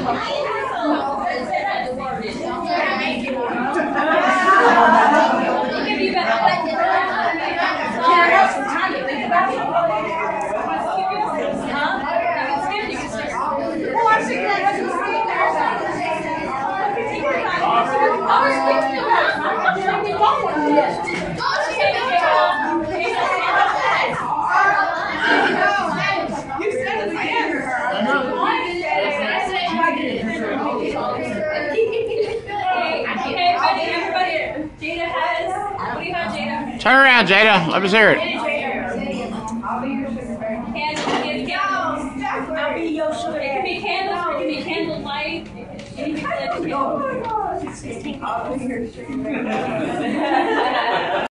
Turn around, Jada. Let us hear it. I'll be your sugar. It can be candles or it can be candlelight. Anything that you